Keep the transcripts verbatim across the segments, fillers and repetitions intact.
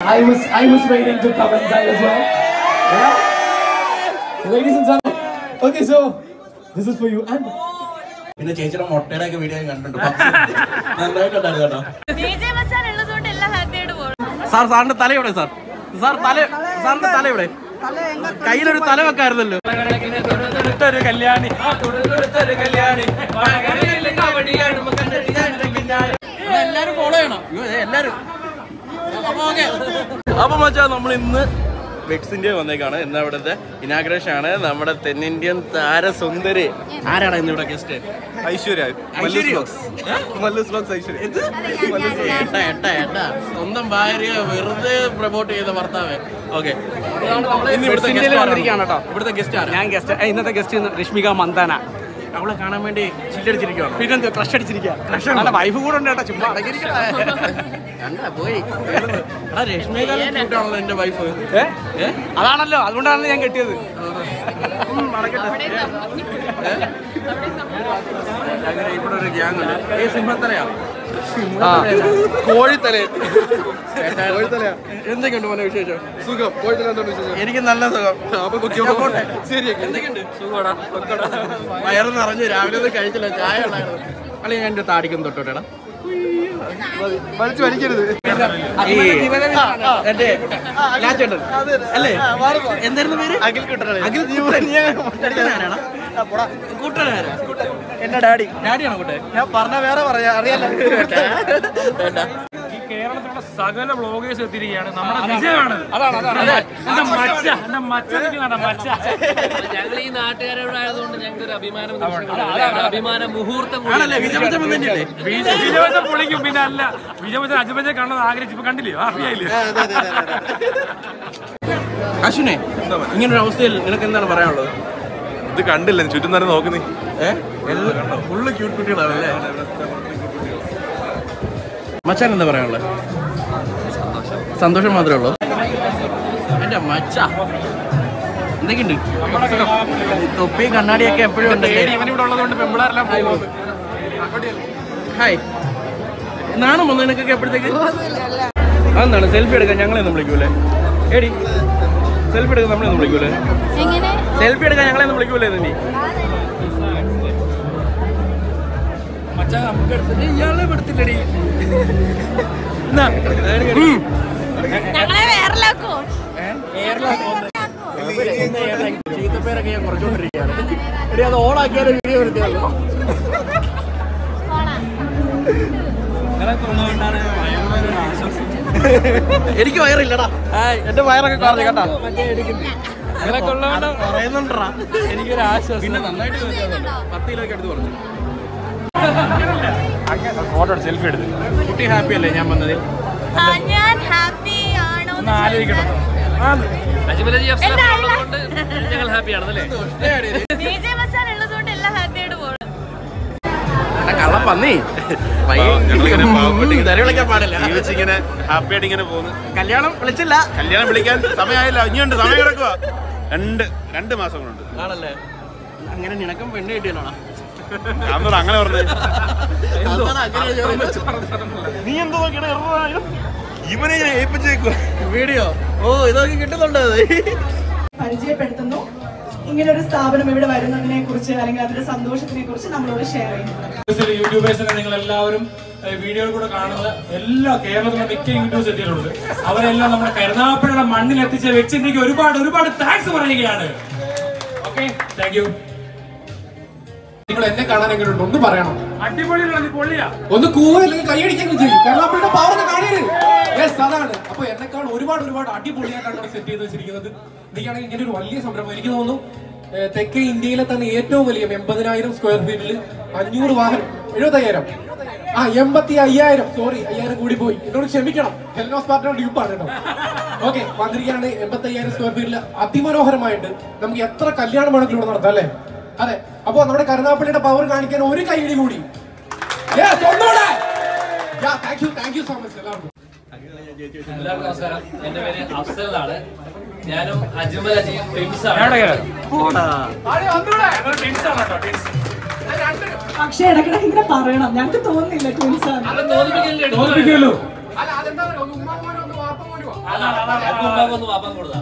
I was I was waiting to come inside as well. Yeah. Ladies and gentlemen. Okay, so this is for you and. പിന്നെ ചേച്ചിയുടെ മുട്ടയുടെ ഒക്കെ video കണ്ടിട്ടുണ്ട്. നന്നായിട്ടുണ്ടായിരുന്നു കേട്ടോ. Sir സാറിന്റെ തല എവിടെ സാർ? സാർ തല സാറിന്റെ തല എവിടെ? കയ്യിലൊരു തല വെക്കായിരുന്നല്ലോ. ഒരു കല്യാണി എല്ലാരും ഫോളോ ചെയ്യണം. എല്ലാരും അപ്പൊ മച്ചാ നമ്മൾ ഇന്ന് വെക്സിന്റെ വന്നേക്കാണ്. ഇന്ന് അവിടുത്തെ ഇനാഗ്രേഷൻ ആണ്. നമ്മുടെ തെന്നിന്ത്യൻ താരസുന്ദരി ആരാണ് ഇന്ന് ഇവിടെ ഗസ്റ്റ്? ഐശ്വര്യ. സ്വന്തം ഭാര്യ വെറുതെ പ്രൊമോട്ട് ചെയ്ത ഭർത്താവ്. ഓക്കെ, ഇവിടുത്തെ ഗസ്റ്റ് ആണ്. ഞാൻ ഗസ്റ്റ് ഇന്നത്തെ ഗസ്റ്റ് രശ്മിക മന്ദാന. അവളെ കാണാൻ വേണ്ടി ചില്ലടിച്ചിരിക്കുകയാണ്. പിന്നെ ക്രഷ് അടിച്ചിരിക്കുക. വൈഫ് കൂടെ ഉണ്ട് കേട്ടോ. ചുമ്മാ പോയി രശ്മികാണല്ലോ എന്റെ വൈഫ്. അതാണല്ലോ, അതുകൊണ്ടാണല്ലോ ഞാൻ കെട്ടിയത്. ഇവിടെ ഒരു ഗ്യാങ് ഉണ്ട്. ഏ സിംഹത്തലയാ? കോഴിത്തല. എന്തൊക്കെയുണ്ട് മോനെ വിശേഷം? സുഖം. കോഴിത്തല എന്താണ് വിശേഷം? എനിക്ക് നല്ല സുഖം. ശരി, എന്തൊക്കെയുണ്ട്? സുഖമാടാ. വയറ് നിറഞ്ഞ് രാവിലെ ഒന്നും കഴിച്ചില്ല, ചായ ഉണ്ടായിരുന്നു. അല്ലെങ്കിൽ ഞാൻ എന്റെ താടിക്കും തൊട്ടോട്ടേടാ. വലിച്ചു വലിക്കരുത്. അല്ലേ എന്തായിരുന്നു പേര്? അഖിൽ കുട്ടൻ. അഖിൽ കൂട്ടനാരാണ്? കൂട്ടനാരാ? എന്റെ ഡാഡി. ഡാഡിയാണോ കൂട്ടൻ? ഞാൻ പറഞ്ഞ വേറെ പറയാ അറിയാലോ. കേരളത്തിലുള്ള സകല ബ്ലോഗേഴ്സ് എത്തിയിരിക്കുകയാണ്. നമ്മുടെ വിജയമാണ്. ഞങ്ങൾ ഈ നാട്ടുകാരോടായതുകൊണ്ട് ഞങ്ങൾക്ക് ഒരു അഭിമാനം അഭിമാന മുഹൂർത്തം വിജയവചം പൊളിക്കും. പിന്നെ അല്ല വിജയവചൻ അജുബജെ കാണുന്നത് ആഗ്രഹിച്ചു. ഇപ്പൊ കണ്ടില്ലേ? അറിയായില്ലേ? അശ്വിനെ, ഇങ്ങനൊരു അവസ്ഥയിൽ നിനക്ക് എന്താണ് പറയാനുള്ളത്? ഇത് കണ്ടില്ല, ചുറ്റും തന്നെ നോക്കുന്നേ. ഫുള്ള് ക്യൂട്ട് കുട്ടികളാണല്ലേ? മച്ചാൻ എന്താ പറയാനുള്ളത്? സന്തോഷം മാത്രമേ ഉള്ളൂ. എന്റെ മച്ച എന്തൊക്കെയുണ്ട്? തൊപ്പി കണ്ണാടിയൊക്കെ എപ്പോഴും ഉണ്ടല്ലേ? ഹായ്, നാണം വന്നു നിനക്കൊക്കെ എപ്പോഴത്തേക്ക്? അതെന്താണ് സെൽഫി എടുക്കാൻ ഞങ്ങളെയൊന്നും വിളിക്കൂലേ? ഏടി സെൽഫി എടുക്കാൻ നമ്മളെയൊന്നും വിളിക്കൂലേ? സെൽഫി എടുക്കാൻ ഞങ്ങളെയൊന്നും വിളിക്കൂലേ? നീ ഇയാളെ പെടുത്തില്ലടി. ചീത്തപ്പേരൊക്കെ ഞാൻ കുറച്ചുകൊണ്ടിരിക്കുകയാണ്. എടി അത് ഓണാക്കിയാലും വീഡിയോ വരുത്തിയല്ലോ. എനിക്ക് വയറില്ലടാ. എന്റെ വയറൊക്കെ കുറഞ്ഞു കേട്ടാ. പറയുന്നുണ്ടാ എനിക്കൊരു ആശ്വാസം. പിന്നെ നന്നായിട്ട് പത്ത് കിലോയ്ക്ക് അടുത്ത് കുറച്ചു. ഫോട്ടോ സെൽഫി എടുത്തില്ല. കുട്ടി ഹാപ്പി അല്ലേ ഞാൻ വന്നതിൽ? ഞാൻ ഹാപ്പി ആണോ ഒന്ന് ആലോചിക്കണം. ഞങ്ങൾ ഹാപ്പിയാണ്. കള്ളം പന്നി വിളിക്കാൻ പാടില്ല. ഇങ്ങനെ ഹാപ്പി ആയിട്ട് ഇങ്ങനെ പോകുന്നു. കല്യാണം വിളിച്ചില്ല. കല്യാണം വിളിക്കാൻ സമയമായില്ല. ഇനിയുണ്ട്, സമയം കിടക്കുക. രണ്ട് രണ്ട് മാസം കൊണ്ട്. ആണല്ലേ? അങ്ങനെ നിനക്കും പെണ്ണ് കിട്ടിയല്ലോണ? അങ്ങനെ പറഞ്ഞു. നീ എന്തോ ഇവനെ ഞാൻ ഏൽപ്പിച്ചേക്കുക വീഡിയോ. ഓ ഇതൊക്കെ കിട്ടുന്നുണ്ടോ? പരിചയപ്പെടുത്തുന്നു. ഇങ്ങനെ ഒരു സ്ഥാപനം ഇവിടെ വരുന്നതിനെ കുറിച്ച് അല്ലെങ്കിൽ അതിന്റെ സന്തോഷത്തിനെ കുറിച്ച് നമ്മളോട് ഷെയർ ചെയ്യുന്നു. യൂട്യൂബേഴ്സിനെ നിങ്ങൾ എല്ലാവരും വീഡിയോയിൽ കൂടെ കാണുന്ന എല്ലാ കേരളത്തിലെ മിക്ക യൂട്യൂബേഴ്സ് എത്തിയിട്ടുണ്ട്. അവരെല്ലാം നമ്മുടെ കരുനാഗപ്പള്ളിയുടെ മണ്ണിൽ എത്തിച്ച വ്യക്തിക്ക് ഒരുപാട് ഒരുപാട് താങ്ക്സ് പറയുകയാണ്. Okay, thank you. നിങ്ങൾ എന്നെ കാണാൻ എങ്ങനെയുണ്ട് ഒന്ന് പറയണം. അടിപൊളിയാണ്. പൊള്ളിയാ. ഒന്ന് കൂടെ അല്ലെങ്കിൽ കൈയടിക്കുകയും ചെയ്യും. കേരളത്തിന്റെ പവർ കാണരുത്. യെസ്, അതാണ്. അപ്പൊ എന്നെക്കാൾ ഒരുപാട് ഒരുപാട് അടിപൊളിയായിട്ടാണ് സെറ്റ് ചെയ്ത് വെച്ചിരിക്കുന്നത്. എനിക്കാണെങ്കിൽ ഇങ്ങനെ ഒരു വലിയ സംരംഭം. എനിക്ക് തോന്നുന്നു തെക്കേ ഇന്ത്യയിലെ തന്നെ ഏറ്റവും വലിയ എൺപതിനായിരം സ്ക്വയർ ഫീറ്റിൽ അഞ്ഞൂറ് വാഹനം എഴുപത്തയ്യായിരം ആ എൺപത്തി അയ്യായിരം സോറി അയ്യായിരം കൂടി പോയി. എന്നോട് ക്ഷമിക്കണം. ഹെൽനോസ് പാർട്ടിയുടെ ഡ്യൂപ്പാണ് കേട്ടോ. ഓക്കെ, വന്നിരിക്കുകയാണ് എൺപത്തി അയ്യായിരം സ്ക്വയർ ഫീറ്റിൽ അതിമനോഹരമായിട്ട് നമുക്ക് എത്ര കല്യാണം വേണമെങ്കിലും ഇവിടെ നടത്താം അല്ലേ? അതെ. അപ്പൊ നമ്മുടെ കരുനാഗപ്പള്ളിയുടെ പവർ കാണിക്കാൻ ഒരു കൈയടി കൂടി. എല്ലാവർക്കും നമസ്കാരം. എന്റെ പേര് അഫ്സൽ എന്നാണ്. ഞാനും അജ്മൽ അജിയും ട്വിൻസ് ആണ്. പക്ഷെ ഇടക്കിടക്ക് ഇങ്ങനെ പറയണം. ഞങ്ങൾക്ക് തോന്നുന്നില്ല ട്വിൻസ് ആണ്. തോന്നിപ്പിക്കല്ലോ. ഒന്ന് വാപ്പം കൊടുത്താ.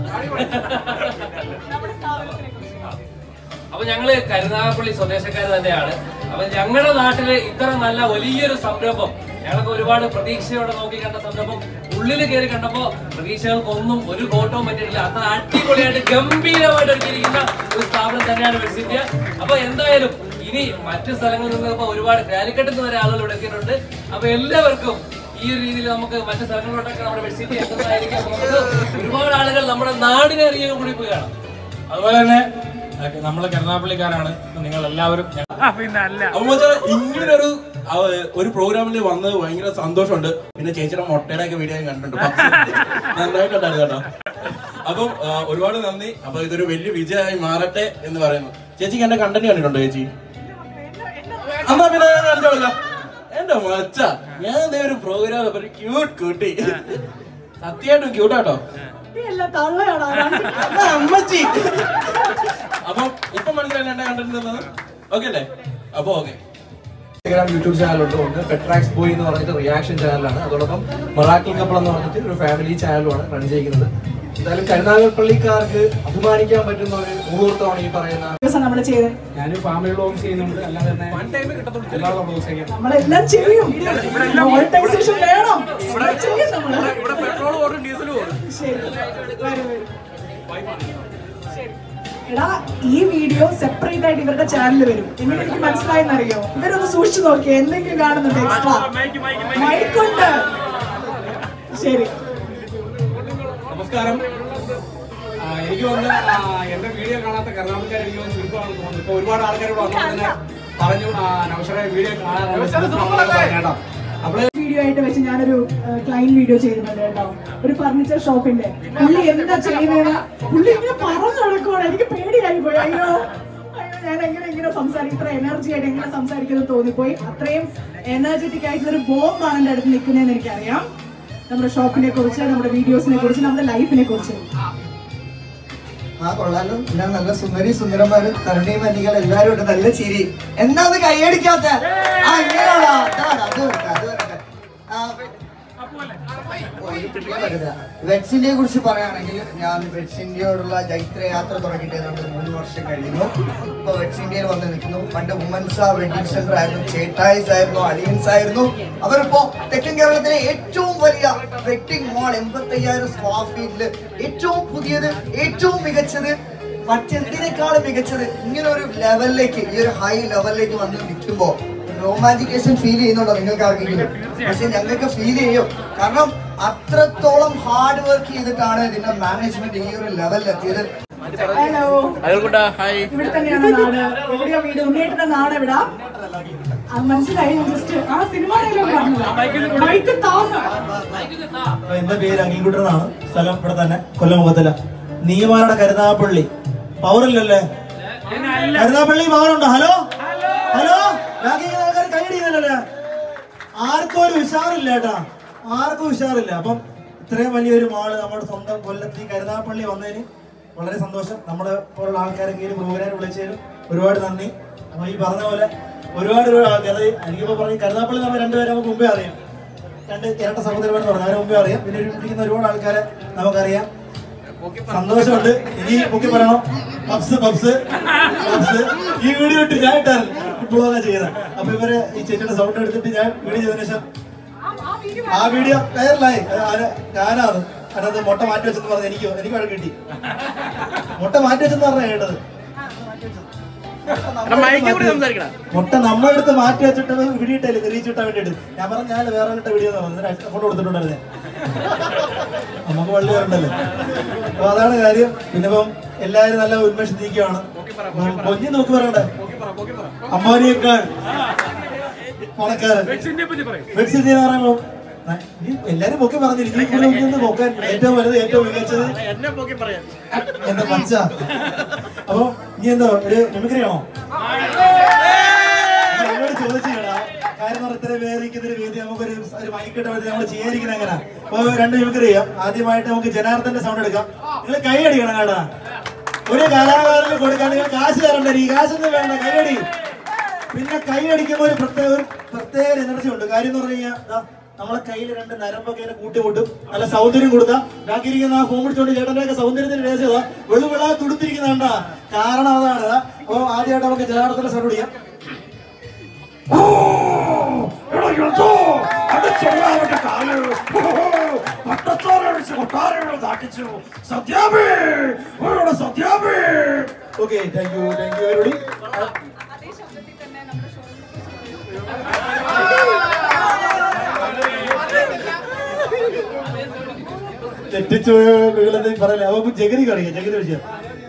അപ്പൊ ഞങ്ങള് കരുനാഗപ്പള്ളി സ്വദേശക്കാർ തന്നെയാണ്. അപ്പൊ ഞങ്ങളുടെ നാട്ടില് ഇത്ര നല്ല വലിയൊരു സംരംഭം ഞങ്ങൾക്ക് ഒരുപാട് പ്രതീക്ഷയോടെ നോക്കി കണ്ട സംരംഭം ഉള്ളിൽ കയറി കണ്ടപ്പോ പ്രതീക്ഷകൾക്കൊന്നും ഒരു കോട്ടവും പറ്റിയിട്ടില്ല. അത്ര അടിപൊളിയായിട്ട് ഗംഭീരമായിട്ട് ഒരുക്കിയിരിക്കുന്ന ഒരു സ്ഥാപനം തന്നെയാണ് വെഡ്സ് ഇന്ത്യ. അപ്പൊ എന്തായാലും ഇനി മറ്റു സ്ഥലങ്ങളിൽ നിന്ന് ഒരുപാട് കാലിക്കട്ടിൽ നിന്ന് വരെ ആളുകൾ ഇവിടെ എത്തിയിട്ടുണ്ട്. അപ്പൊ എല്ലാവർക്കും ഈ ഒരു രീതിയിൽ നമുക്ക് മറ്റു സ്ഥലങ്ങളിലോട്ടൊക്കെ നമ്മുടെ വെഡ്സ് ഇന്ത്യ എത്തുന്നതായിരിക്കും. നമുക്ക് ഒരുപാട് ആളുകൾ നമ്മുടെ നാടിനെ അറിയാൻ കൂടി പോവുകയാണ്. അതുപോലെ തന്നെ നമ്മള് കരുനാഗപ്പള്ളിക്കാരാണ് നിങ്ങൾ എല്ലാവരും. ഇങ്ങനൊരു ഒരു പ്രോഗ്രാമിൽ വന്നത് ഭയങ്കര സന്തോഷമുണ്ട്. പിന്നെ ചേച്ചിയുടെ മുട്ടയുടെ ഒക്കെ വീഡിയോ കണ്ടിട്ടുണ്ട്, നന്നായിട്ടുണ്ടായിരുന്നു കേട്ടോ. അപ്പം ഒരുപാട് നന്ദി. അപ്പൊ ഇതൊരു വലിയ വിജയമായി മാറട്ടെ എന്ന് പറയുന്നു. ചേച്ചിക്ക് എന്റെ കണ്ടന്റ് കണ്ടിട്ടുണ്ടോ ചേച്ചി? എന്നാ പിന്നെ ഞാൻ കാണിച്ചോളാം. എന്റെ മച്ച ഞാൻ ഇതേ ഒരു പ്രോഗ്രാം ഒരു ക്യൂട്ട് കുട്ടി, സത്യമായിട്ടും ക്യൂട്ടാട്ടോ അമ്മച്ചി. അപ്പം ഇപ്പൊ മനസ്സിലായി എന്റെ കണ്ടന്റ് തന്നത്. ഓക്കെ അല്ലേ? അപ്പൊ ഓക്കെ. ഇൻസ്റ്റാഗ്രാം യൂട്യൂബ് ചാനലുണ്ട്. ഒന്ന് പെട്രാക്സ് ബോയ് എന്ന് പറഞ്ഞിട്ട് റിയാക്ഷൻ ചാനലാണ്. അതോടൊപ്പം മറാക്കിൾ കപ്പിൾ എന്ന് പറഞ്ഞിട്ട് ഒരു ഫാമിലി ചാനലുമാണ് റൺ ചെയ്യുന്നത്. എന്തായാലും കരുനാഗപ്പള്ളിക്കാർക്ക് അഭിമാനിക്കാൻ പറ്റുന്ന ഒരു മുഹൂർത്തമാണ് ഈ പറയുന്ന. ഞാൻ ഫാമിലി വ്ലോഗ്സ് ചെയ്യുന്നുണ്ട്. അല്ലാതെ തന്നെ നമ്മളെല്ലാം ചെയ്യും. ഇവിടെ പെട്രോൾ ഓടും ഡീസൽ ഓടും. എടാ ഈ വീഡിയോ സെപ്പറേറ്റ് ആയിട്ട് ഇവരുടെ ചാനലിൽ വരും. എങ്ങനെ എനിക്ക് മനസ്സിലായെന്നറിയോ? ഇവരൊന്ന് സൂക്ഷിച്ചു നോക്കിയേ, എന്തെങ്കിലും കാണുന്നുണ്ട് എക്സ്ട്രാ മൈക്കുണ്ട്. ശരി, നമസ്കാരം. എനിക്ക് തോന്നുന്നു എന്റെ വീഡിയോ കാണാത്ത കർണാടകക്കാർ എനിക്ക് തോന്നുന്നു ചുരുക്കമാണെന്ന് തോന്നുന്നു. ഇപ്പൊ ഒരുപാട് ആൾക്കാർ വന്നു തന്നെ പറഞ്ഞു നൗഷറ വീഡിയോ കാണാൻ. വീഡിയോ ആയിട്ട് വെച്ച് ഞാനൊരു ക്ലൈന്റ് വീഡിയോ ചെയ്തിട്ടുണ്ട് കേട്ടോ, ഒരു ഫർണിച്ചർ ഷോപ്പിന്റെ. പുള്ളി എന്താ ചെയ്യുന്നത്? പുള്ളി ഇങ്ങനെ പറഞ്ഞു നടക്കുവാണ്. എനിക്ക് പേടിയായി പോയി. അയ്യോ അയ്യോ ഞാൻ എങ്ങനെ ഇങ്ങനെ സംസാരിക്കും, ഇത്ര എനർജി ആയിട്ട് എങ്ങനെ സംസാരിക്കുന്നത് തോന്നിപ്പോയി. അത്രയും എനർജറ്റിക് ആയിട്ടുള്ള ഒരു ബോംബാണ് എൻ്റെ അടുത്ത് നിൽക്കുന്നതെന്ന് എനിക്കറിയാം. നമ്മുടെ ഷോപ്പിനെ കുറിച്ച്, നമ്മുടെ വീഡിയോസിനെ കുറിച്ച്, നമ്മുടെ ലൈഫിനെ കുറിച്ച്. ആ കൊള്ളാലോ. ഞാൻ നല്ല സുന്ദരി സുന്ദരന്മാര് തരുണി മനികൾ എല്ലാരും ഉണ്ട്. നല്ല ചിരി. എന്താന്ന് കൈയടിക്കാത്ത? ആ ഇങ്ങനെയുള്ള അത് അത് വെഡ്സ് ഇന്ത്യയെ കുറിച്ച് പറയുകയാണെങ്കിൽ ഞാൻ വെഡ്സ് ഇന്ത്യയോടുള്ള ജൈത്രയാത്ര തുടങ്ങിയിട്ട് നമ്മൾ മൂന്ന് വർഷം കഴിയുന്നു. ഇപ്പൊ വെഡ്സ് ഇന്ത്യയിൽ വന്ന് നിൽക്കുന്നു. പണ്ട് വുമൻസ് വെഡിങ് സെന്റർ ആയിരുന്നു, ചേട്ടായിസ് ആയിരുന്നു, അലിയൻസ് ആയിരുന്നു. അവരിപ്പോ തെക്കൻ കേരളത്തിലെ ഏറ്റവും വലിയ വെഡിങ് മോൾ, എൺപത്തി അയ്യായിരം സ്ക്വയർ ഫീറ്റില് ഏറ്റവും പുതിയത്, ഏറ്റവും മികച്ചത്, മറ്റെന്തിനേക്കാളും മികച്ചത്, ഇങ്ങനെ ഒരു ലെവലിലേക്ക്, ഈ ഒരു ഹൈ ലെവലിലേക്ക് വന്ന് നിൽക്കുമ്പോ റൊമാൻറ്റിക്കേഷൻ ഫീൽ ചെയ്യുന്നുണ്ടോ നിങ്ങൾക്ക് ആർക്കെങ്കിലും? പക്ഷെ ഞങ്ങൾക്ക് ഫീൽ ചെയ്യും. കാരണം അത്രത്തോളം ഹാർഡ് വർക്ക് ചെയ്തിട്ടാണ് ഇതിന്റെ മാനേജ്മെന്റ് ഈ ഒരു ലെവലിൽ എത്തിയത്. ഇവിടെ തന്നെയാണ് നാട്. എവിടെയാ വീട്? ഉണ്ണിയേട്ടന്റെ നാട് എവിടാ? മനസ്സിലായി. ജസ്റ്റ് ആ സിനിമയിലും എന്റെ പേര് അങ്കിൾകുട്ടൻ എന്നാണ്. സ്ഥലം ഇവിടെ തന്നെ, കൊല്ലമുഖത്തില. നീമാരുടെ കരുനാഗപ്പള്ളി. പവറില്ലല്ലേ? കരുനാഗപ്പള്ളി പവറുണ്ടോ? ഹലോ ഹലോ ആൾക്കാർ കൈയടിക്കുന്നില്ലല്ലേ? ആർക്കും ഒരു ഉഷാറില്ല കേട്ടാ, ആർക്കും ഉഷാറില്ല. അപ്പം ഇത്രയും വലിയൊരു മാള് നമ്മുടെ സ്വന്തം കൊല്ലത്ത് ഈ കരുനാഗപ്പള്ളി വന്നതിന് വളരെ സന്തോഷം. നമ്മുടെ പോലുള്ള ആൾക്കാരെങ്കിലും പ്രോഗ്രാം വിളിച്ചതിനും ഒരുപാട് നന്ദി. അപ്പൊ ഈ പറഞ്ഞ പോലെ ഒരുപാട് ഒരുപാട് ആൾക്കാർ, എനിക്കിപ്പോ പറഞ്ഞ കരുനാഗപ്പള്ളി നമ്മൾ രണ്ടുപേരും നമുക്ക് മുമ്പേ അറിയാം. രണ്ട് ഇരട്ട സഹോദരന്മാരെന്ന് പറഞ്ഞു, അവരെ മുമ്പേ അറിയാം. പിന്നെ ഇരിക്കുന്ന ഒരുപാട് ആൾക്കാരെ നമുക്കറിയാം. സന്തോഷമുണ്ട്. ഇനി പൊക്കി പറയണം. പബ്സ് പബ്സ് പബ്സ് ഈ വീഡിയോ ഇട്ട് ഞാൻ ഇട്ടായിരുന്നു ഇപ്പോഴാണ് ചെയ്തത്. അപ്പൊ ഇവര് ഈ ചേച്ചിയുടെ സൗണ്ട് എടുത്തിട്ട് ഞാൻ വീഡിയോ ചെയ്തതിനു ശേഷം ആ വീഡിയോ വൈറലായി. ഞാനാണ് അതിനകത്ത് മുട്ട മാറ്റി വെച്ചെന്ന് പറഞ്ഞ് എനിക്ക് എനിക്ക് അവിടെ കിട്ടി. മുട്ട മാറ്റി വെച്ചെന്ന് പറഞ്ഞാ കേട്ടത്. മുട്ട നമ്മളെടുത്ത് മാറ്റി വെച്ചിട്ട് വീഡിയോ ഇട്ടല്ലേ റീച്ച് കിട്ടാൻ വേണ്ടിയിട്ട്. ഞാൻ പറഞ്ഞു ഞാൻ വേറെ ഇട്ട വീഡിയോ അക്കൗണ്ട് കൊടുത്തിട്ടുണ്ടായിരുന്നേ. നമുക്ക് വള്ളി വരണ്ടല്ലോ. അപ്പൊ അതാണ് കാര്യം. പിന്നെ ഇപ്പം എല്ലാവരും നല്ല ഉന്മേഷിച്ചിരിക്കുകയാണ്. കൊഞ്ഞി നോക്കി പറയണ്ടേ? അമ്മാനിയേക്കാൾ പണക്കാരൻ വെഡ്സ് ഇന്ത്യ എന്ന് പറയുമ്പോ എല്ലാരും പൊക്കി പറഞ്ഞിരിക്കും. പൊക്കാൻ ഏറ്റവും വലുത്, ഏറ്റവും മികച്ചത് എന്താ പച്ച. അപ്പൊ ഇനി എന്തോ ഒരു മിമിക്രിയാണോ? എന്നോട് ചോദിച്ചാ കാര്യം പറഞ്ഞ ഇത്ര പേരിക്കുന്നൊരു വേദി നമുക്കൊരു ഒരു മൈക്കിട്ട വേണ്ടി നമ്മൾ ചെയ്യാതിരിക്കുന്ന എങ്ങനെ? അപ്പൊ രണ്ട് മിമിക്രി ചെയ്യാം. ആദ്യമായിട്ട് നമുക്ക് ജനാർദ്ദന്റെ സൗണ്ട് എടുക്കാം. നിങ്ങൾ കൈ അടിക്കണം കേട്ടാ. ഒരു കലാകാരന് കൊടുക്കാൻ നിങ്ങൾ കാശ് തരണ്ട. ഈ കാശൊന്നും വേണ്ട, കൈയടി. പിന്നെ കൈ അടിക്കുമ്പോൾ ഒരു പ്രത്യേക ഒരു പ്രത്യേക എനർജി ഉണ്ട്. കാര്യം എന്ന് പറഞ്ഞു കഴിഞ്ഞാൽ നമ്മളെ കയ്യിൽ രണ്ട് നരമ്പൊക്കെ ഇങ്ങനെ കൂട്ടിമുട്ടും, നല്ല സൗന്ദര്യം കൊടുത്താ ബാക്കിയിരിക്കുന്ന ആ ഫോൺ പിടിച്ചോണ്ട് ചേട്ടന്റെ ഒക്കെ സൗന്ദര്യത്തിന് രഹസ്യത വെളുവിള തുടുത്തിരിക്കുന്നുണ്ടാ. കാരണം അതാണ്. അപ്പൊ ആദ്യമായിട്ട് നമുക്ക് ജനാർദ്ദന സാർ പിടിക്കാം. Okay, thank you thank you everybody. തെറ്റിച്ചു പറയല്ലേ. അപ്പൊ ജഗതി കാണിക്കാം, ജഗതി വിളിക്കാം.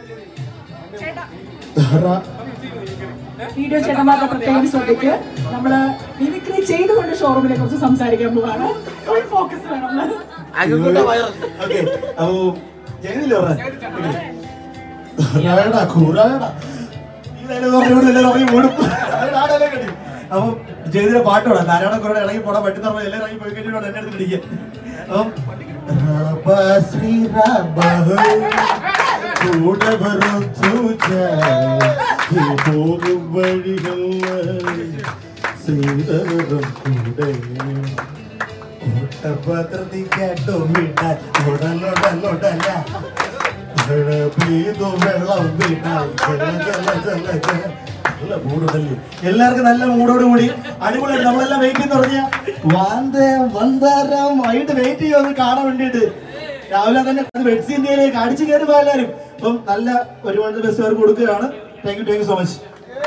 വീഡിയോ ചേട്ടന്മാരുടെ പ്രത്യേകം ശ്രദ്ധിക്ക്. നമ്മള് മിമിക്രി ചെയ്തുകൊണ്ട് ഷോറൂമിനെ കുറിച്ച് സംസാരിക്കാൻ പോവാണ്. ഫോക്കസ് വേണം. ഓക്കെ, അപ്പൊ ജഗതി അപ്പം ജഗതിയുടെ പാട്ട് പാടാം. നാരായണ കുറേ ഇറങ്ങി പോടാൻ പറ്റുന്ന എല്ലാവരും ഇറങ്ങി പോയി കഴിഞ്ഞാൽ എന്നെ അടുത്ത് പിടിക്കുക. അപ്പം കൂടെ വരും പോകും വഴികൾ ശ്രീധരം കൂടെ ഓട്ടപത്രത്തിൽ കേട്ടോ വീട്ടാൽ ഉടലൊടലൊടല പെയ്തു വെള്ളം വീട്ടാൽ നല്ല മൂടല്ലേ. എല്ലാവർക്കും നല്ല മൂടോട് കൂടി അടിപൊളിയായിട്ട് നമ്മളെല്ലാം വെയിറ്റ് ചെയ്ത് തുടങ്ങിയ വാന്തേ വന്താരം വൈകിട്ട് വെയിറ്റ് ചെയ്യുമെന്ന് കാണാൻ വേണ്ടിയിട്ട് രാവിലെ തന്നെ വെഡ്സ് ഇന്ത്യയിലേക്ക് അടിച്ചു കയറി പോയ എല്ലാവരും. അപ്പം നല്ല ഒരുപാട് ബസ് പേർക്ക് കൊടുക്കുകയാണ്. Thank you thank you so much.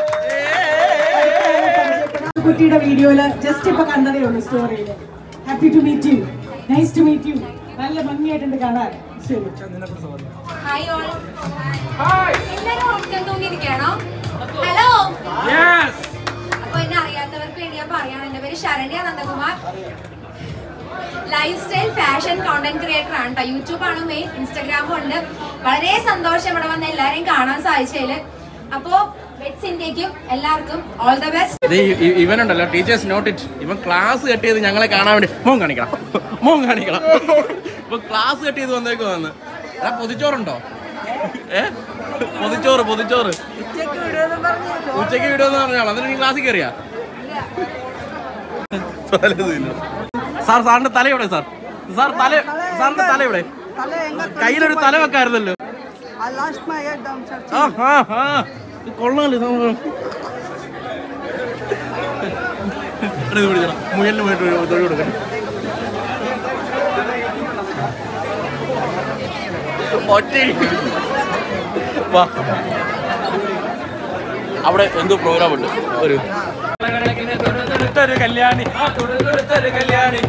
കുട്ടിയുടെ വീഡിയോയില് ജസ്റ്റ് ഇപ്പൊ കണ്ടതേ ഉള്ളൂ സ്റ്റോറിയില്. Happy to meet you, nice to meet you. നല്ല ഭംഗിയായിട്ടുണ്ട് കാണാൻ. ശരി. Hi all. എല്ലാവരും ഓർക്കാൻ തോന്നിയിരിക്കണോ? ഹലോ. അപ്പൊ എന്നെ അറിയാത്തവർക്ക് വേണ്ടി ഞാൻ പറയാണ്. എന്റെ പേര് Saranya Nandakumar. Lifestyle fashion content creator ആണ് കേട്ടോ. യൂട്യൂബ് ആണ് മെയിൻ, ഇൻസ്റ്റാഗ്രാമും ഉണ്ട്. വളരെ സന്തോഷം ഇവിടെ വന്ന് എല്ലാരെയും കാണാൻ സാധിച്ചതില്. അപ്പോ വെഡ്സ് ഇന്ത്യക്കും എല്ലാവർക്കും ഓൾ ദ ബെസ്റ്റ്. ഇവനുണ്ടല്ലോ ടീച്ചേഴ്സ് നോട്ട് ഇറ്റ്. ഇവൻ ക്ലാസ് കെട്ടിയത് ഞങ്ങളെ കാണാൻ വേണ്ടി മോൻ കാണിക്കണം മോൻ കാണിക്കണം ഇപ്പൊ ക്ലാസ് കെട്ടിയത് വന്നേക്ക് വന്ന് എടാ പൊതിച്ചോറുണ്ടോ? ഏ പൊതിച്ചോറ് പൊതിച്ചോറ് ഉച്ചയ്ക്ക് വിടുമെന്ന് പറഞ്ഞാണോ? എന്നിട്ട് നീ ക്ലാസ്സിൽ കയറിയാ? സാർ സാറിന്റെ തല എവിടെ? സാർ സാർ തല സാറിന്റെ തല എവിടെ? കയ്യിലൊരു തല വെക്കായിരുന്നല്ലോ. ആ ഹാ ഹാ കൊള്ളാല്ലേ സംഭവം. മുയലിന് പോയിട്ട് തൊഴി കൊടുക്കട്ടെ. അവിടെ എന്തോ പ്രോഗ്രാം ഉണ്ട്. ഒരു കല്യാണി കല്യാണി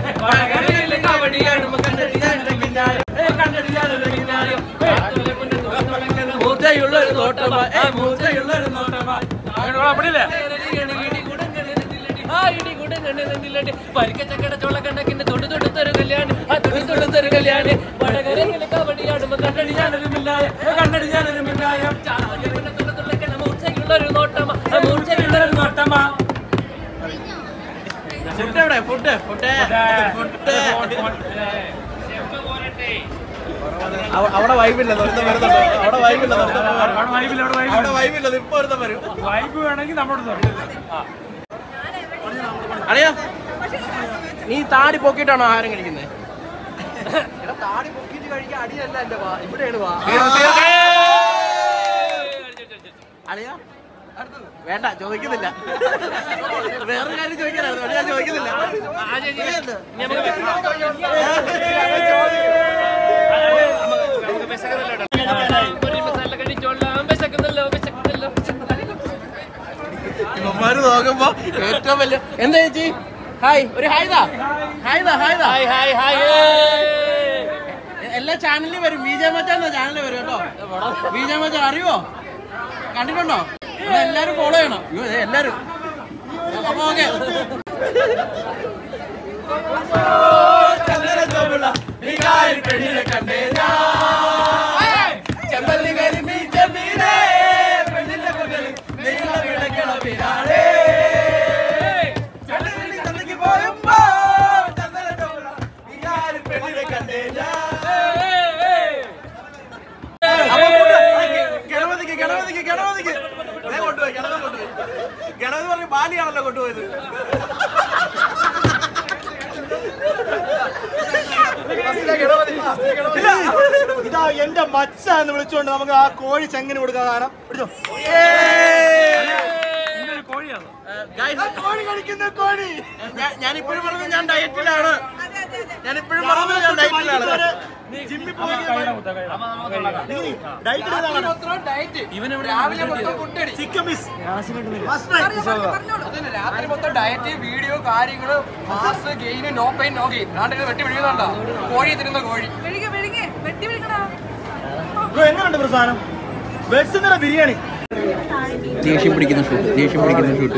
മൂർച്ചയുള്ളൊരു നോട്ടമാ മൂർച്ചയുള്ളൊരു നോട്ടമാ അപ്പടില്ലേ പരിക്കച്ചക്കട ചോളക്കണ്ടക്കിന്റെ തൊടു തൊടുത്തൊരു കല്യാണി ആ തൊടു തൊടുത്തൊരു കല്യാണി വടകരയിലെ കബഡിയാടുമ്പോ കണ്ണടി ഞാനൊരു മിന്നായ കണ്ണടി ഞാനൊരു മിന്നായ മൂർച്ചയുള്ളൊരു നോട്ടമാ മൂർച്ചയുള്ളൊരു നോട്ടമാ. ഫുഡ് എവിടെ? ഫുഡ് ഫുഡ് ഫുഡ് അവിടെ വൈബില്ല. അവിടെ വൈബില്ല. അവിടെ വൈബില്ല. ഇപ്പൊ ഒരുത്തം വരും. വൈബ് വേണമെങ്കിൽ നമ്മളോട് അറിയാ. നീ താടി പൊക്കിട്ടാണോ ആഹാരം കഴിക്കുന്നത്? താടി പൊക്കിട്ട് കഴിക്കാൻ അടിയല്ല എന്റെ വാ. ഇവിടെയാണ് വാ. അറിയാ വേണ്ട ചോദിക്കുന്നില്ല. വേറൊരു കാര്യം ചോദിക്കാനായിരുന്നു. ഞാൻ ചോദിക്കുന്നില്ല. ഇവന്മാര് നോക്കുമ്പോ ഏറ്റവും വലിയ എന്താ ചേച്ചി? ഹായ് ഒരു ഹായ്താ ഹായ്താ ഹായ്താ ഹായ് ഹായ് ഹായ്. എല്ലാ ചാനലിലും വരും. വിജയ മച്ചാന്ന ചാനലിൽ വരും കേട്ടോ. വിജയ മച്ചാൻ അറിയുവോ? കണ്ടിട്ടുണ്ടോ? എല്ലാരും ഫോളോ ചെയ്യണം. എല്ലാരും അപ്പൊ ഓക്കെ. ഗണപതിക്ക് ഗണപതിക്ക് ഗണപതിക്ക് കൊണ്ടുപോയി ഗണപതി കൊണ്ടുപോയി. ഗണപതി പറഞ്ഞ് ബാലിയാണല്ലോ കൊണ്ടുപോയത്. ഇതാ എന്റെ മച്ച എന്ന് വിളിച്ചുകൊണ്ട് നമുക്ക് ആ കോഴി ചെങ്ങിന് കൊടുക്കാൻ കാരണം പിടിച്ചോ. കോഴി കഴിക്കുന്ന കോഴി. ഞാനിപ്പോഴും പറഞ്ഞു ഞാൻ ഡയറ്റിലാണ്. ഞാനിപ്പോഴും പറഞ്ഞു ഞാൻ ഡയറ്റിലാണ്. ജിമ്മിൽ പോയി ചിക്കൻ പീസ് രാത്രി മൊത്തം ഡയറ്റ് വീഡിയോ കാര്യങ്ങള് mass gain no pain no gain നാട്ടിൽ വെട്ടി വിഴുകുന്നുണ്ടോ കോഴി തിരുന്ന കോഴി എങ്ങനെയുണ്ട് പ്രസാദം? വെഡ്സിന്റെ ബിരിയാണി ദേഷ്യം പിടിക്കുന്ന ഷൂട്ട് ദേഷ്യം പിടിക്കുന്ന ഷൂട്ട്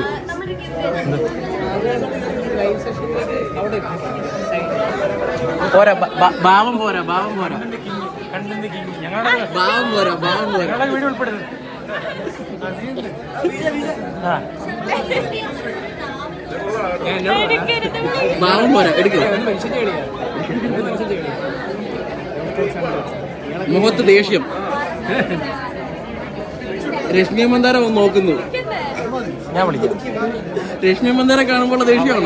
പോരാ ഭാവം പോരാ ഭാവം പോരാ ഭാവം പോരാ ഭാവം പോരാ വീഡിയോ ഉൾപ്പെടുന്നത് ഭാവം പോരാ എടുക്കുക മുഖത്ത് ദേഷ്യം രശ്മി മന്ദാര ഒന്ന് നോക്കുന്നു ഞാൻ വിളിക്കാം രശ്മി മന്ദാര കാണുമ്പോൾ ദേഷ്യമാണോ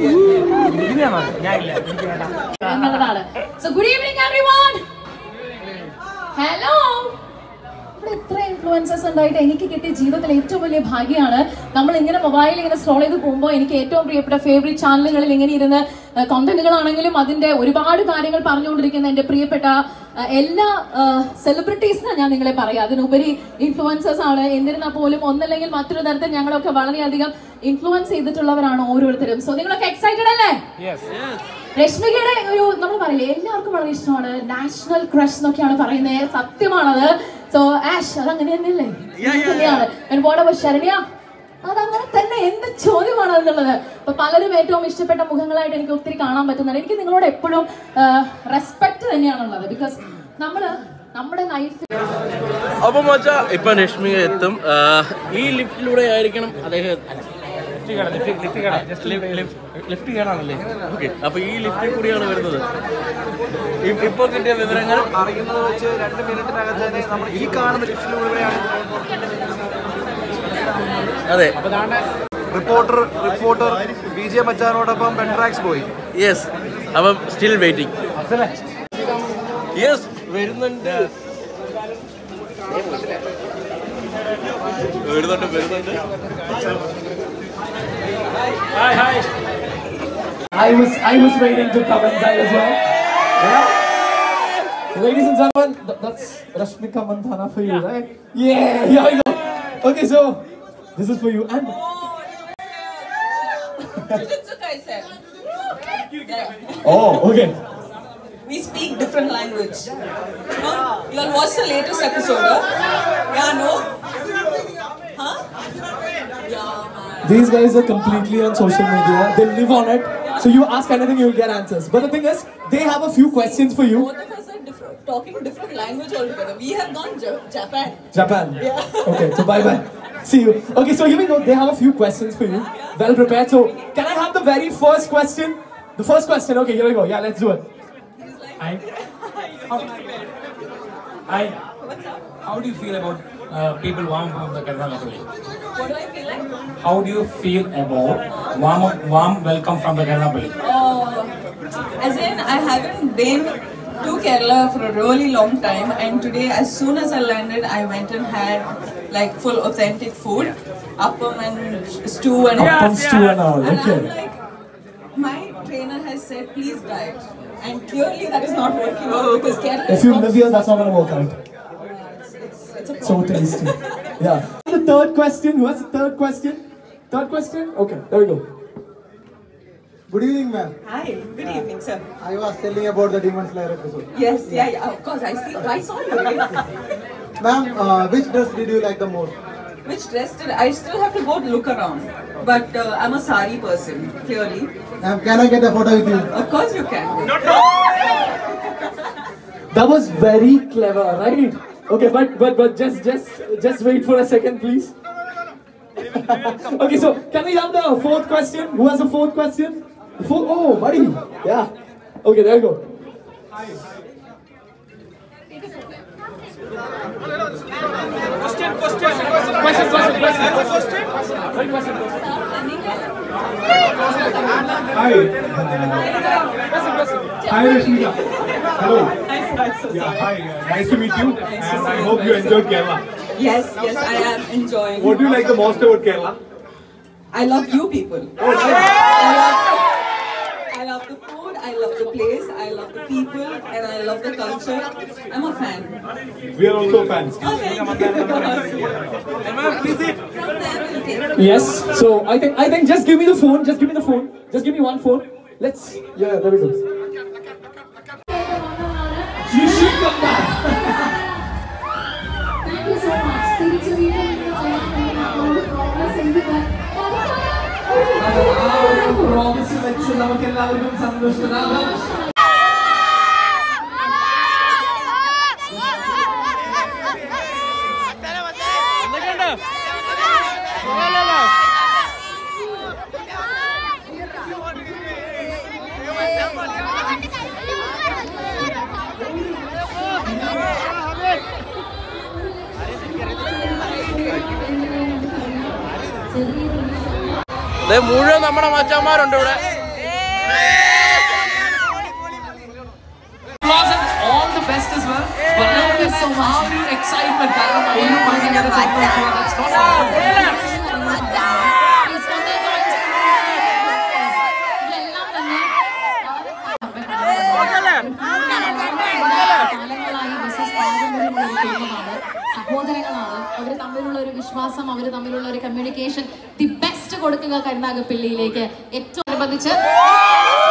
എന്നുള്ളതാണ്. So good evening everyone. Hello. ഇവിടെ എത്ര ഇൻഫ്ലുവൻസേഴ്സ് ഉണ്ടായിട്ട് എനിക്ക് കിട്ടിയ ജീവിതത്തിൽ ഏറ്റവും വലിയ ഭാഗ്യമാണ്. നമ്മൾ ഇങ്ങനെ മൊബൈലിൽ ഇങ്ങനെ സ്ക്രോൾ ചെയ്ത് പോകുമ്പോൾ എനിക്ക് ഏറ്റവും പ്രിയപ്പെട്ട ഫേവറേറ്റ് ചാനലുകളിൽ ഇങ്ങനെ ഇരുന്ന് കോണ്ടന്റുകളാണെങ്കിലും അതിന്റെ ഒരുപാട് കാര്യങ്ങൾ പറഞ്ഞുകൊണ്ടിരിക്കുന്ന എന്റെ പ്രിയപ്പെട്ട എല്ലാ സെലിബ്രിറ്റീസിനാണ് ഞാൻ നിങ്ങളെ പറയാം. അതിനുപരി ഇൻഫ്ലുവൻസേഴ്സ് ആണ്. എന്നിരുന്നാൽ പോലും ഒന്നല്ലെങ്കിൽ മറ്റൊരു തരത്തിൽ ഞങ്ങളൊക്കെ വളരെയധികം ഇൻഫ്ലുവൻസ് ചെയ്തിട്ടുള്ളവരാണ് ഓരോരുത്തരും. സോ നിങ്ങളൊക്കെ എക്സൈറ്റഡ് അല്ലേ? രശ്മികയുടെ ഒരു നമ്മൾ പറയില്ലേ എല്ലാവർക്കും വളരെ ഇഷ്ടമാണ്. നാഷണൽ ക്രഷ് എന്നൊക്കെയാണ് പറയുന്നത്. സത്യമാണത്. സോ ആഷ് അതങ്ങനെ തന്നെയല്ലേ? ശരണ്യ അതങ്ങനെ തന്നെ. എന്ത് ചോദ്യമാണ് എന്നുള്ളത്. അപ്പൊ പലരും ഏറ്റവും ഇഷ്ടപ്പെട്ട മുഖങ്ങളായിട്ട് എനിക്ക് ഒത്തിരി കാണാൻ പറ്റുന്നുണ്ട്. എനിക്ക് നിങ്ങളോട് എപ്പോഴും റെസ്പെക്ട് തന്നെയാണുള്ളത്. ബിക്കോസ് നമ്മള് നമ്മുടെ ലൈഫിൽ അപ്പൊ മച്ചാ ഇപ്പൊ രശ്മിക എത്തും. ഈ ലിഫ്റ്റിലൂടെ ആയിരിക്കണം അദ്ദേഹം ലിഫ്റ്റ് കയറാണല്ലേ? ഓക്കെ. അപ്പൊ ഈ ലിഫ്റ്റിൽ കൂടിയാണ് വരുന്നത്. ഇപ്പൊ കിട്ടിയ വിവരങ്ങൾ അറിയുന്നത് വെച്ച് രണ്ട് മിനിറ്റിനകത്ത് തന്നെ നമ്മൾ ഈ കാണുന്ന ലിഫ്റ്റിലൂടെയാണ്. അതെ. റിപ്പോർട്ടർ റിപ്പോർട്ടർ ബി ജെ മച്ചാനോടൊപ്പം പെൻട്രാക്സ് പോയി. യെസ്. അപ്പം സ്റ്റിൽ വെയിറ്റിംഗ്. യെസ് വരുന്നുണ്ട് വരുന്നുണ്ട് വരുന്നുണ്ട് Hi, hi. I was I was waiting to come inside as well. Yeah. Ladies and gentlemen, th that's Rashmika Manthana for you, right? Yeah, here we go. Okay, so this is for you and. Oh, okay. We speak different language. Huh? You all watch the latest episode, huh? Yeah, no? Huh? Yeah. These guys are completely on social media. They live on it. So you ask anything, you'll get answers. But the thing is, they have a few questions for you. Both of us are different, talking different language altogether. We have gone to Japan. Japan. Yeah. Okay, so bye bye. See you. Okay, so here we go. They have a few questions for you. Well prepared. So can I have the very first question? The first question. Okay, here we go. Yeah, let's do it. Hi. How, hi. How do you feel about uh, people warm from the Karnataka? What do I feel like? How do you feel about warm, warm welcome from the Karnataka? Oh, as in, I haven't been to Kerala for a really long time, and today, as soon as I landed, I went and had like full authentic food, appam and stew and Appam, stew and all. And Okay. I'm like, my trainer has said, please diet, and clearly that is not working out because Kerala. If you live here, that's not going to work out. So tasty. Yeah. The third question. What's the third question? Third question? Okay, there we go. Good evening, ma'am. Hi, good evening, sir. I was telling about the Demon Slayer episode. Yes, yeah, yeah, of course, I see, I saw you. Ma'am, uh, which dress did you like the most? Which dress did I still have to go look around, but uh, I'm a sari person, clearly. Ma'am, can I get a photo with you? Of course you can. That was very clever, right? Okay, but but but just just just wait for a second, please. Okay, so can we have the fourth question? Who has the fourth question? Four, oh, buddy. Yeah. Okay, there we go. Question, question, question, question, question, question, question, question. Hi. Hi, Rashmika. Hello. Yeah, hi. Nice to meet you. And I hope you enjoyed Kerala. Yes, yes, I am enjoying. What do you like the most about Kerala? I love you people. Oh, I love, I love the food, I love the place, I love the people, and I love the culture. I'm a fan. We are also fans. Yes. So I think I think just give me the phone. Just give me the phone. Just give me one phone. Let's. Yeah, there we go. You should come back. Thank you so much. Promise വെച്ച് നമുക്ക് എല്ലാവർക്കും സന്തോഷത്തിനാകാം. മുഴുവൻ നമ്മുടെ മച്ചന്മാരുണ്ട് ഇവിടെ. All the best as well. But now there's so much excitement. കാരണം ഒരു മണിക്കൂർ സഹോദരങ്ങളാണ്. അവർ തമ്മിലുള്ള ഒരു വിശ്വാസം, അവർ തമ്മിലുള്ള ഒരു കമ്മ്യൂണിക്കേഷൻ, ദി ബെസ്റ്റ് കൊടുക്കുക കരുനാഗപ്പള്ളിയിലേക്ക് ഏറ്റവും അനുബന്ധിച്ച്